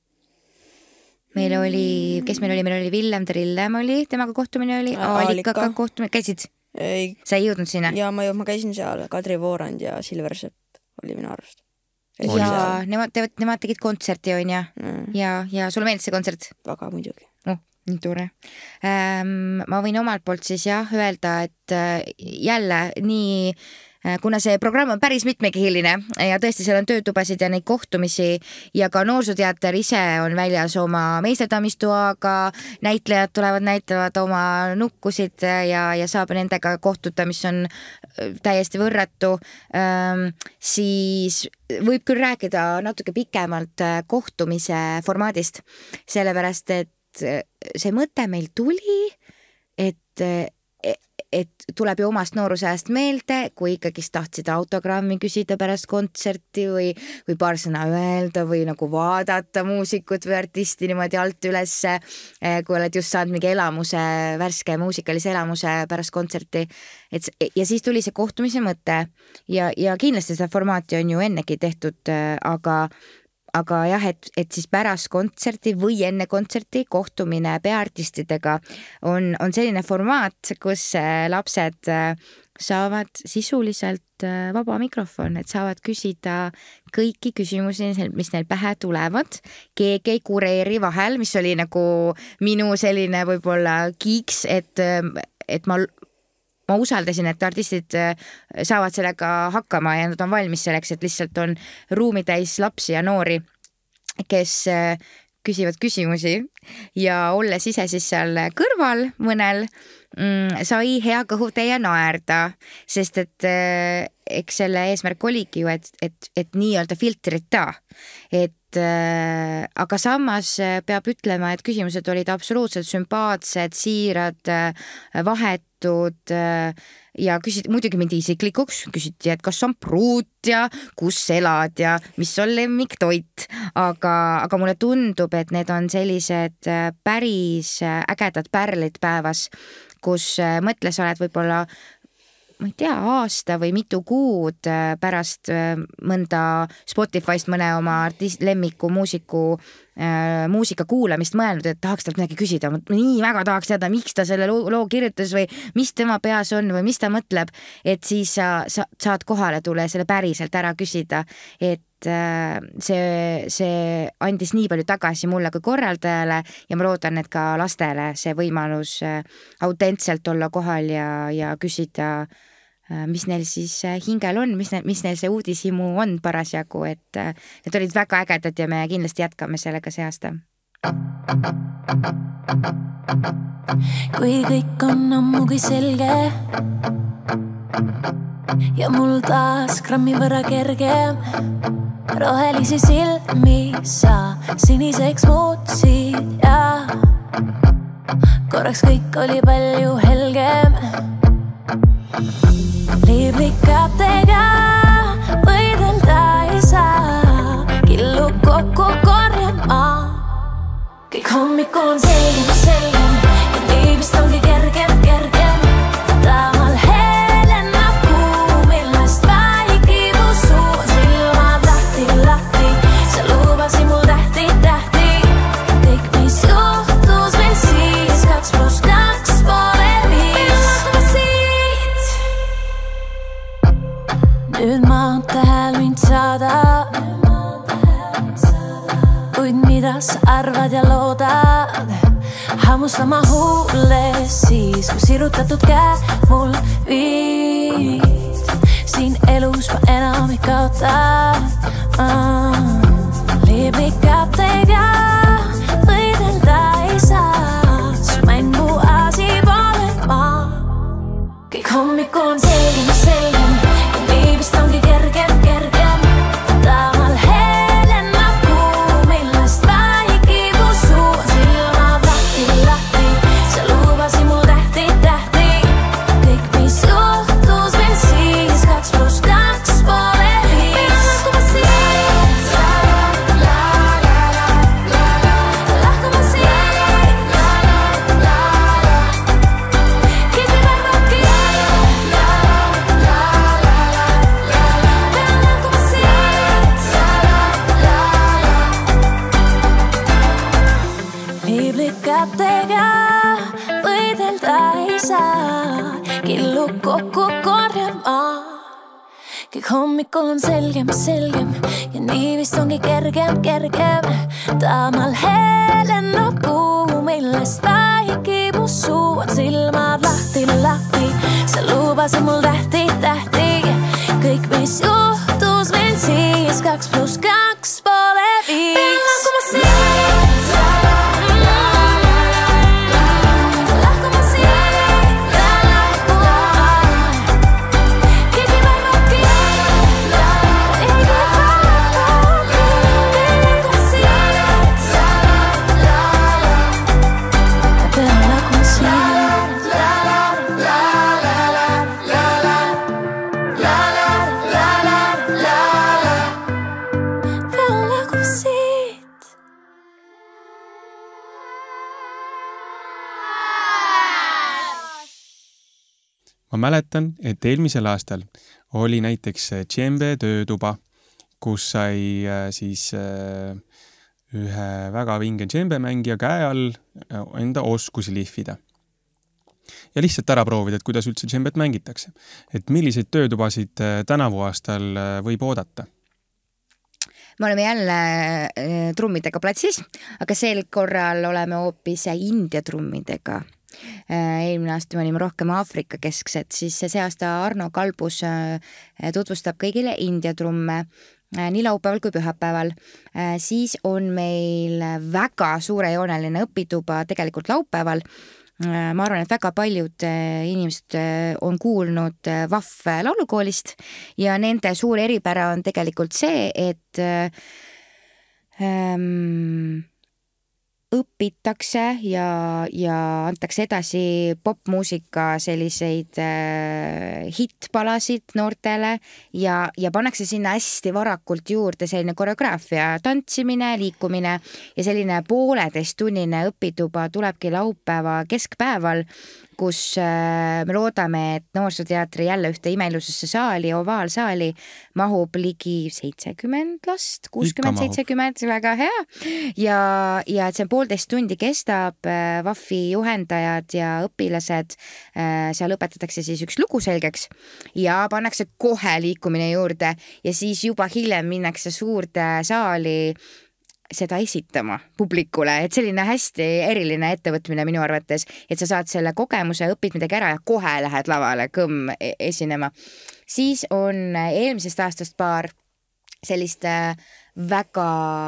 Meil oli, kes meil oli, meil oli Villem Trillem oli, temaga kohtumine oli, Aalikaga kohtumine, käisid? Ei. Sa ei jõudnud sinna? Ja ma, ma käisin seal, Kadri Voorand ja Silversepp oli minu arvust. Ja nemad, nemad tegid kontserti, on ja? Mm. Ja, ja sulle meeldis see kontsert? Väga muidugi. Oh, nii tore. Ähm, ma võin omalt poolt siis jah öelda, et jälle nii kuna see programm on päris mitmekihiline ja tõesti seal on töötubasid ja neid kohtumisi ja ka noorsooteater ise on väljas oma meisterdamistoaga, näitlejad tulevad, näitavad oma nukkusid ja, ja saab nendega kohtuda, mis on täiesti võrratu, ähm, siis võib küll rääkida natuke pikemalt kohtumise formaadist, sellepärast et see mõte meil tuli, et et tuleb ju omast noorusajast meelde, kui ikkagi tahtsid autogrammi küsida pärast kontserti või, või paar sõna öelda või nagu vaadata muusikut või artisti niimoodi alt ülesse, kui oled just saanud mingi elamuse, värske muusikalise elamuse pärast kontserti. Et, ja siis tuli see kohtumise mõte ja, ja kindlasti seda formaati on ju ennegi tehtud, aga aga jah, et, et siis pärast kontserti või enne kontserti kohtumine peaartistidega on, on selline formaat, kus lapsed saavad sisuliselt vaba mikrofon, et saavad küsida kõiki küsimusi, mis neil pähe tulevad. Keegi ei kureeri vahel, mis oli nagu minu selline võib-olla kiiks, et, et ma ma usaldasin, et artistid saavad sellega hakkama ja nad on valmis selleks, et lihtsalt on ruumi täis lapsi ja noori, kes küsivad küsimusi ja olles ise siis seal kõrval mõnel, sai hea kõhutäie naerda, sest et eks selle eesmärk oligi ju, et, et, et nii-öelda filtrita, et aga samas peab ütlema, et küsimused olid absoluutselt sümpaatsed, siirad, vahetud ja küsid, muidugi mind isiklikuks, küsiti, et kas on pruut ja kus elad ja mis on lemmiktoit, aga, aga mulle tundub, et need on sellised päris ägedad pärlid päevas, kus mõtle, sa oled võib-olla ma ei tea, aasta või mitu kuud pärast mõnda Spotify'st mõne oma artist, lemmiku muusiku äh, muusika kuulamist mõelnud, et tahaks talt midagi küsida. Ma nii väga tahaks teada, miks ta selle loo, loo kirjutas või mis tema peas on või mis ta mõtleb, et siis sa, sa saad kohale tulla ja selle päriselt ära küsida, et see, see andis nii palju tagasi mulle kui korraldajale ja ma loodan, et ka lastele see võimalus autentselt olla kohal ja, ja küsida, mis neil siis hingel on, mis, ne, mis neil see uudishimu on parasjagu, et need olid väga ägedad ja me kindlasti jätkame sellega see aasta. Kui kõik on ammugi selge ja mul taas grammi võrra kergem, rohelisi silmi sa siniseks muutsid ja korraks kõik oli palju helgem. Liblikatega võidelda ei saa, killu kokku korjama. Kõik hommikul on selgem, selgem ja nii vist ongi kergem, kergem. Tamal helena kuu, millest vaikivu suu on silmad lahti, lahti. Sa lubasid mul tähti, tähti. Kõik mis juhtus meil siis, kaks pluss kaks pole viis. Nüüd maante hääl mind saada, kuid mida sa arvad ja loodad? Hammustama huules siis, kui sirutatud käe mul viid. Siin elus ma enam ei kaota ah. Liblikatega võidelda ei saa, su mängu asi pole ma. Kõik hommikul on selgem, selgem ja nii vist ongi kergem, kergem. Tamal helena kuu, millest vaikivu suu on silmad lahti, lahti. Sa lubasid mul tähti, tähti. Kõik mis juhtus meil siis, kaks pluss kaks pole viis. Lahkuva siit, lahkuva siit, keegi värvabki. Liblikatega võidelda ei saa, killu kokku korjama. Kõik hommikul on selgem, selgem ja nii vist ongi kergem, kergem. Tamal helena kuu, millest vaikivu suu on silmad lahti, lahti. Sa lubasid mul tähti, tähti. Kõik mis juhtus meil siis, kaks pluss kaks pole viis. Lahkuva siit. La ma mäletan, et eelmisel aastal oli näiteks džembe töötuba, kus sai siis ühe väga vinge džembe mängija käe all enda oskusi lihvida. Ja lihtsalt ära proovida, et kuidas üldse džembet mängitakse. Et milliseid töötubasid tänavu aastal võib oodata? Me oleme jälle trummidega platsis, aga sel korral oleme hoopis India trummidega. Eelmine aasta me olime rohkem Aafrika kesksed, siis see aasta Arno Kalbus tutvustab kõigile India trumme nii laupäeval kui pühapäeval. Siis on meil väga suurejooneline õpituba tegelikult laupäeval. Ma arvan, et väga paljud inimesed on kuulnud V A F laulukoolist ja nende suur eripära on tegelikult see, et ähm, õpitakse ja, ja antakse edasi popmuusika selliseid äh, hittpalasid noortele ja, ja pannakse sinna hästi varakult juurde selline koreograafia, tantsimine, liikumine ja selline pooleteist tunnine õpituba tulebki laupäeva keskpäeval, kus äh, me loodame, et Noorsooteatri jälle ühte imeilusesse saali, ovaalsaali mahub ligi seitsekümmend last, kuuskümmend seitsekümmend, väga hea. Ja, ja et see poolteist tundi kestab, äh, V A F-i juhendajad ja õpilased, äh, seal õpetatakse siis üks lugu selgeks ja pannakse kohe liikumine juurde ja siis juba hiljem minnakse suurde saali seda esitama publikule, et selline hästi eriline ettevõtmine minu arvates, et sa saad selle kogemuse, õpid midagi ära ja kohe lähed lavale kõmm esinema. Siis on eelmisest aastast paar sellist väga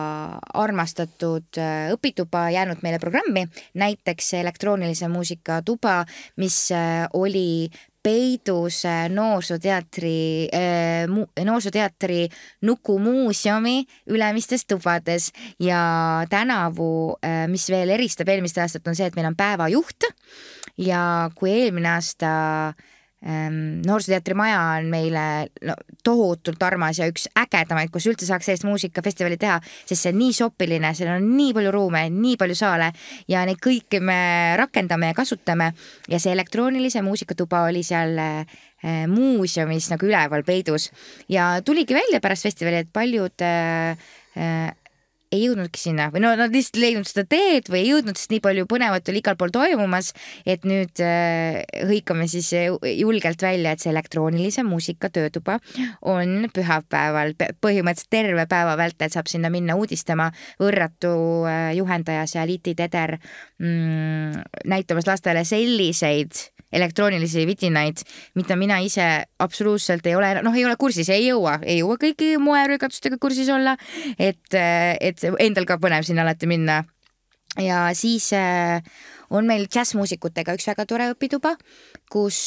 armastatud õpituba jäänud meile programmi, näiteks elektroonilise muusika tuba, mis oli peidus Noorsooteatri, äh, Noorsooteatri Nuku muuseumi ülemistes tubades ja tänavu, äh, mis veel eristab eelmist aastat, on see, et meil on päevajuht ja kui eelmine aasta Noorsooteatri maja on meile no, tohutult armas ja üks ägedamaid, kus üldse saaks sellist muusikafestivali teha, sest see on nii sopiline, seal on nii palju ruume, nii palju saale ja neid kõiki me rakendame ja kasutame ja see elektroonilise muusikatuba oli seal äh, muuseumis nagu üleval peidus ja tuligi välja pärast festivali, et paljud äh, äh, ei jõudnudki sinna või no nad lihtsalt leidnud seda teed või ei jõudnud, sest nii palju põnevat oli igal pool toimumas, et nüüd äh, hõikame siis julgelt välja, et see elektroonilise muusika töötuba on pühapäeval põhimõtteliselt terve päeva vältel saab sinna minna uudistama võrratu äh, juhendajas ja Liiti Teder mm, näitamas lastele selliseid elektroonilisi vidinaid, mida mina ise absoluutselt ei ole, noh ei ole kursis, ei jõua, ei jõua kõiki moerõigatustega kursis olla, et, et endal ka põnev sinna alati minna. Ja siis on meil džässmuusikutega üks väga tore õpituba, kus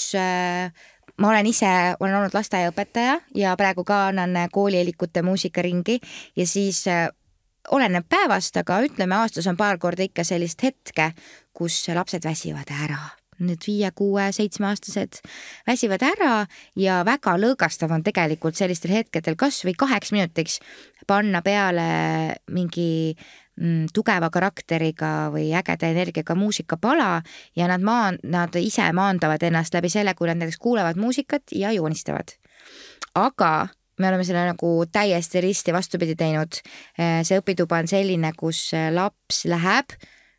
ma olen ise, olen olnud lasteaiaõpetaja ja praegu ka annan koolieelikute muusikaringi ja siis oleneb päevast, aga ütleme aastas on paar korda ikka sellist hetke, kus lapsed väsivad ära. Nüüd viie, kuue, seitsme aastased väsivad ära ja väga lõõgastav on tegelikult sellistel hetkedel kas või kaheks minutiks panna peale mingi mm, tugeva karakteriga või ägeda energiaga muusikapala ja nad, maan, nad ise maandavad ennast läbi selle, kui nad näiteks kuulevad muusikat ja joonistavad. Aga me oleme selle nagu täiesti risti vastupidi teinud. See õpituba on selline, kus laps läheb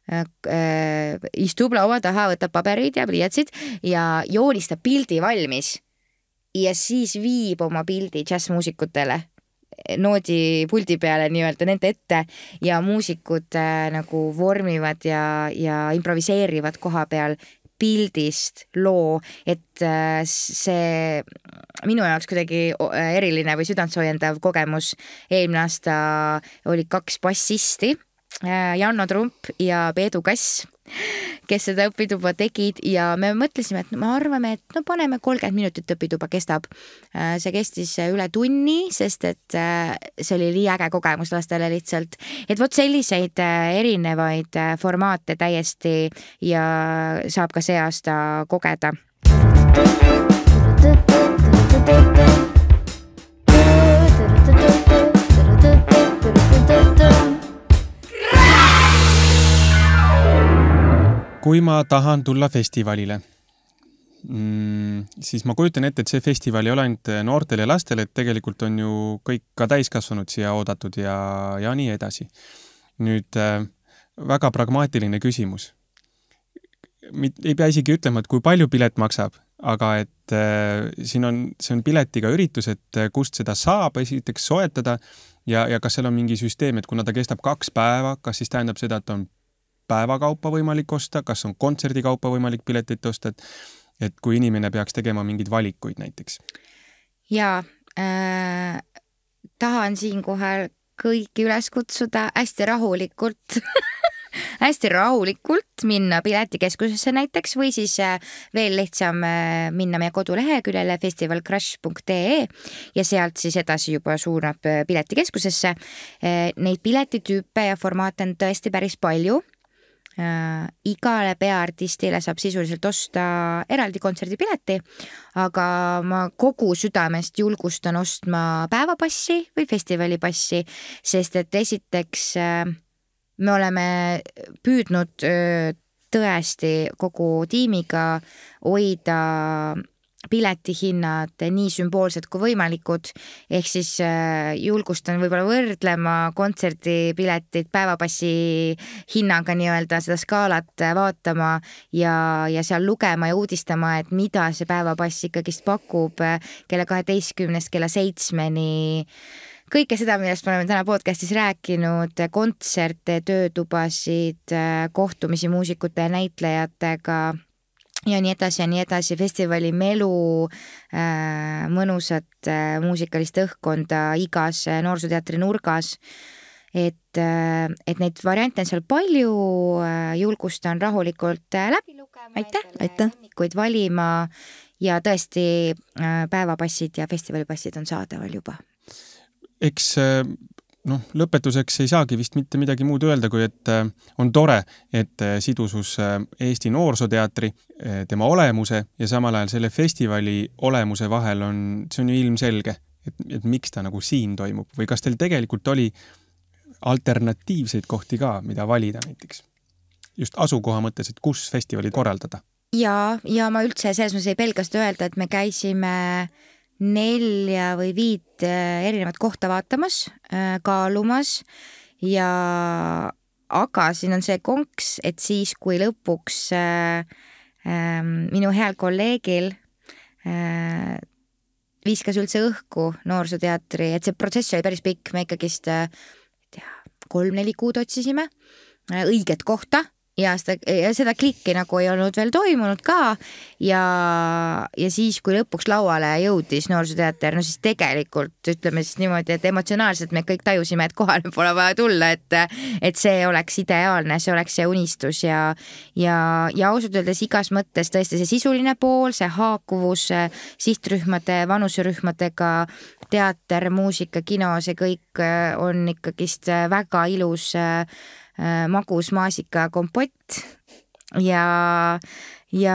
istub laua taha, võtab paberid ja pliiatsid ja joonistab pildi valmis ja siis viib oma pildi džässmuusikutele noodi puldi peale nii-öelda nende ette ja muusikud äh, nagu vormivad ja, ja improviseerivad koha peal pildist loo, et äh, see minu jaoks kuidagi eriline või südantsoojendav kogemus. Eelmine aasta oli kaks bassisti, Janno Trump ja Peedu Kass, kes seda õpituba tegid ja me mõtlesime, et me arvame, et no paneme kolmkümmend minutit õpituba kestab. See kestis üle tunni, sest et see oli nii äge kogemus lastele lihtsalt. Et võt selliseid erinevaid formaate täiesti ja saab ka see aasta kogeda. Kui ma tahan tulla festivalile, mm, siis ma kujutan ette, et see festival ei ole ainult noortele ja lastele, et tegelikult on ju kõik ka täiskasvanud siia oodatud ja, ja nii edasi. Nüüd äh, väga pragmaatiline küsimus. Ei pea isegi ütlema, et kui palju pilet maksab, aga et äh, siin on, see on piletiga üritus, et kust seda saab esiteks soetada ja, ja kas seal on mingi süsteem, et kuna ta kestab kaks päeva, kas siis tähendab seda, et on päevakaupa võimalik osta, kas on kontserdikaupa võimalik piletit osta, et, et kui inimene peaks tegema mingeid valikuid näiteks? Jaa, äh, tahan siinkohal kõiki üles kutsuda hästi rahulikult hästi rahulikult minna piletikeskusesse näiteks või siis veel lihtsam minna meie koduleheküljele festival crush punkt ee ja sealt siis edasi juba suunab piletikeskusesse. Neid piletitüüpe ja formaate on tõesti päris palju. Igale peaartistile saab sisuliselt osta eraldi kontserdipileti, aga ma kogu südamest julgustan ostma päevapassi või festivalipassi, sest et esiteks me oleme püüdnud tõesti kogu tiimiga hoida piletihinnad nii sümboolsed kui võimalikud, ehk siis julgustan võib-olla võrdlema kontserdipiletit päevapassi hinnaga nii-öelda seda skaalat vaatama ja, ja seal lugema ja uudistama, et mida see päevapass ikkagist pakub kella kaheteistkümnest kella seitsmeni. Kõike seda, millest me oleme täna podcastis rääkinud, kontserte, töötubasid, kohtumisi muusikute ja näitlejatega ja nii edasi ja nii edasi, festivali melu, mõnusat muusikalist õhkkonda igas noorsooteatri nurgas, et, et neid variante on seal palju, julgustan rahulikult läbi lugema, aitäh, aitäh. Kuid valima ja tõesti päevapassid ja festivalipassid on saadaval juba. Eks noh, lõpetuseks ei saagi vist mitte midagi muud öelda, kui et on tore, et sidusus Eesti noorsooteatri, tema olemuse ja samal ajal selle festivali olemuse vahel on, see on ju ilmselge, et, et miks ta nagu siin toimub või kas teil tegelikult oli alternatiivseid kohti ka, mida valida näiteks? Just asukoha mõttes, et kus festivali korraldada? Ja, ja ma üldse selles mõttes ei pelgast öelda, et me käisime nelja või viit erinevat kohta vaatamas, kaalumas ja aga siin on see konks, et siis kui lõpuks äh, minu heal kolleegil äh, viskas üldse õhku noorsooteatri, et see protsess oli päris pikk, me ikkagist kolm-neli kuud otsisime äh, õiget kohta ja seda, ja seda klikki nagu ei olnud veel toimunud ka ja, ja siis, kui lõpuks lauale jõudis noorsooteater, no siis tegelikult ütleme siis niimoodi, et emotsionaalselt me kõik tajusime, et kohale pole vaja tulla, et, et see oleks ideaalne, see oleks see unistus ja, ja, ja ausalt öeldes igas mõttes tõesti see sisuline pool, see haakuvus sihtrühmade, vanuserühmadega, teater, muusika, kino, see kõik on ikkagist väga ilus magus maasika kompott ja, ja,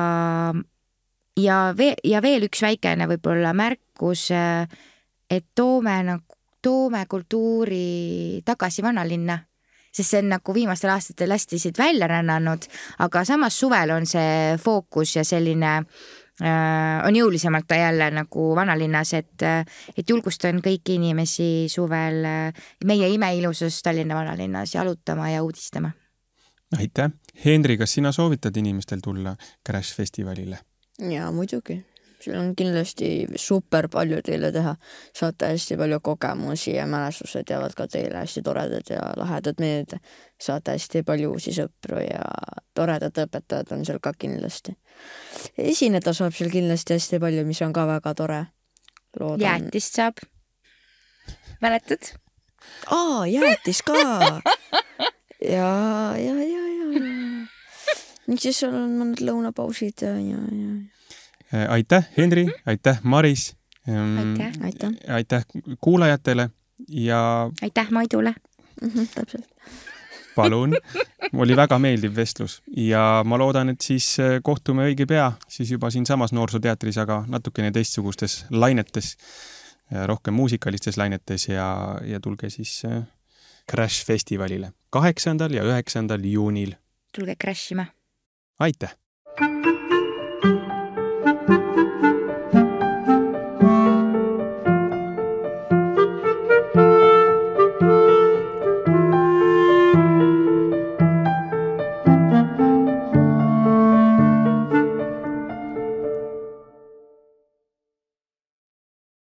ja, veel, ja veel üks väikene võib-olla märkus, et toome, toome kultuuri tagasi vanalinna, sest see on nagu viimastel aastatel hästi siit välja rännanud, aga samas suvel on see fookus ja selline on jõulisemalt ta jälle nagu vanalinnas, et, et julgustan kõiki inimesi suvel meie imeilusus Tallinna vanalinnas jalutama ja uudistama. Aitäh! Henri, kas sina soovitad inimestel tulla Crash festivalile? Jaa, muidugi. Seal on kindlasti super palju teile teha. Saate hästi palju kogemusi ja mälestused jäävad ka teile hästi toredad ja lahedad meelde. Saate hästi palju uusi sõpru ja toredad õpetajad on seal ka kindlasti. Esineda saab seal kindlasti hästi palju, mis on ka väga tore. Loodan. Jäätist saab. Mäletad? Aa, jäätis ka! Ja, ja, ja, ja. Nüüd siis on mõned lõunapausid ja, ja, ja. Aitäh, Henri, aitäh, Maris. Aitäh. Aitäh. Aitäh kuulajatele ja... Aitäh Maidule. Mm-hmm, täpselt. Palun. Oli väga meeldiv vestlus ja ma loodan, et siis kohtume õige pea, siis juba siin samas noorsooteatris, aga natukene teistsugustes lainetes, rohkem muusikalistes lainetes ja, ja tulge siis Crash festivalile kaheksandal ja üheksandal juunil. Tulge crashima. Aitäh!